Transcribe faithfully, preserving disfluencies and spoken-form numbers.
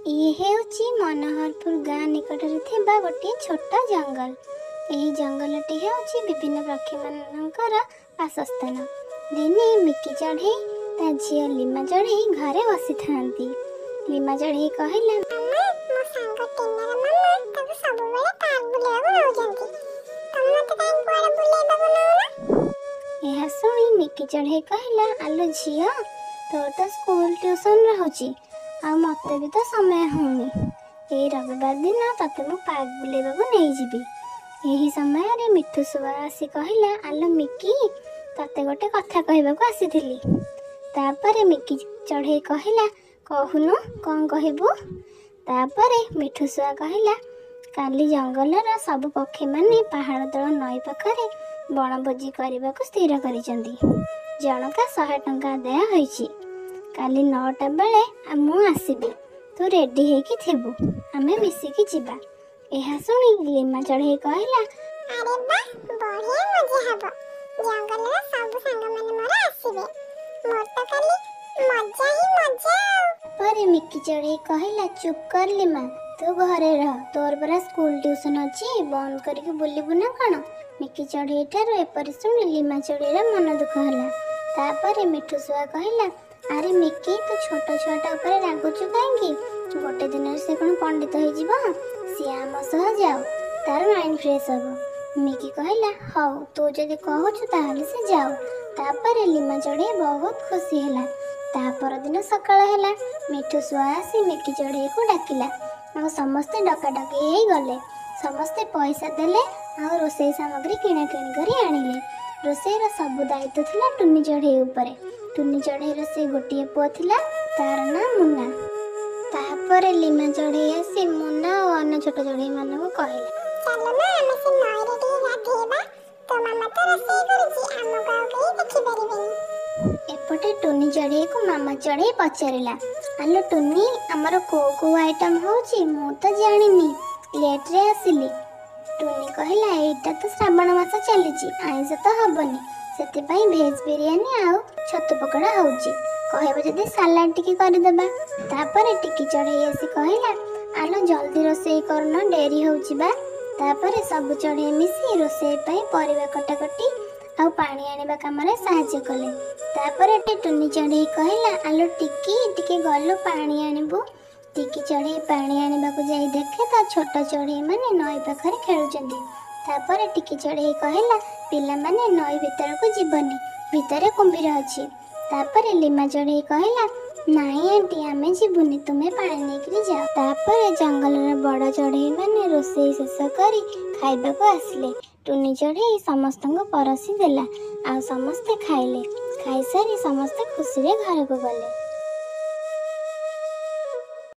ये हेउची मनोहरपुर गाँ निकटरे थिबा गोटे छोटा जंगल। यही जंगलटी हेउची विभिन्न पक्षी मानकर वासस्थान। दिने मिकी चढ़ई ता झियो लीमा चढ़ई घरे बसी थांती। लीमा चढ़ई कहला, मामा मो संग टिनार मामा ताको सब बेले पार्क बुलेबाको नउजंती। तमे मते काई कुआरे बुलेबाको नउना? यह सुनी मिकी चढ़ई कहला, आलो झियो तोर तो स्कूल ट्यूशन रहउची आ मते भी तो समय होनी। ए रविवार दिन तते मु पार्क बुलेबाको नै जिबी। यही समय रे मिठू सुआ आसी कहला, आलो मिकी तते गोटे कथा कहबाको आसीथिली। तापरे मिकी चढ़ई कहला, कहूनु कौन कहबू? तापरे मिठू सुआ कहला, काली जंगलर सब पक्षी माने पहाड़ तल नई पाखरे बनभोजी करबाको स्थिर करिसंती। जनका सौ टंका आदाय होईची। काली नौटा बेले मु आसीबी, तू रेडी हेकी थिबू, आमे मिसिकी जिबा। एहा सुनी लीमा चढ़ई कहला, अरे बा बढ़िया मजा हबो। जंगलर सब संग माने मोर आसीबे। मोर तो काली मजा ही मजा। परे मिकी चढ़ई कहला, चुप कर लीमा, तू घरे रह, तोर परा स्कूल ट्यूशन अछि, बंद करके बुलिबु ना कण? मिकी चढ़ई ठारो एपरि सुनी लीमा चढ़ईर मन दुख होला। तापरे मिठू सुआ कहला, अरे मिकी तू छोट छुआटा ऊपर रागुचु काहेकि? गोटे दिन से कौन पंडित हो जीव? सी आम सह जाओ, तार माइंड फ्रेश हबो। मिकी कहला, हौ तू जदि कहूछु ताहले से जाओ। तापरे लीमा चढ़ई बहुत खुशी ହେଲା। ता पर दिन सकाळ ହେଲା। मिठू सुआ आसी मिकी चढ़ई को डाकिला और समस्ते डकाडकी हेई गले। समस्ते पैसा देले और रोसई सामग्री किणा किणी करी आनिले। रोसईर सब दायित्व थिला टुनी चढ़ई उपरे। टुनी चढ़ईर से गोटिए पुआ थिला, तार नाम मुन्ना। तापरे लीमा चढ़ई आसी मुन्ना और अन्य छोट चढ़ई मानकु कहला, चलो ना आमे से नईरे टी गाधेबा। तो मामा तो रोसई करूची, हमको आउ केही देखि परिबेनी। एपटे टुनी चढ़ई को मामा चढ़ई पचारिला, आलो टुनी हमर को को आइटम होची मु तो जानिनी, लेट रे आसिली। टुनी कहला, एटा तो श्रावण मास चलीची, आइंस तो हबनी, सेतिपाई भेज बिरयानी आउ छतु पकोड़ा होची, कहबो जदि सलाड टिके करि देबा। तापरे टिकी चढ़ई आसी कहला, आलो जल्दी रोसई करना, डेरी होची बा। तापरे सब चढ़ई मिसी रोसई पई परिबा कटाकटी आउ पानी आनिबा कामरे साहाय्य कले। तापरे टे टुनी चढ़ई कहला, आलो टिकी टिके गलो पानी आनिबु। टिकी चढ़ई पानी आनिबाकु जाई देखे ता छोट चढ़ई माने नई पाखरे खेलुचंदी। तापरे टिकी चढ़ई कहला, पिला माने नई भीतर को जीवनी, भीतरे कुंभीर अछि। तापरे लीमा चढ़ई कहला, नाई आंटी आमे जीवनी, तुमे पानी नेकरी जाओ। तापरे जंगलर बड़ चढ़ई माने रोसई शेष करी खाइबाकु आसिले। टुनी चढ़ई समस्तଙ୍କୁ परसी देला, आ समस्ते खाइले। खाइसारी समस्ते खुशी रे घर को गले।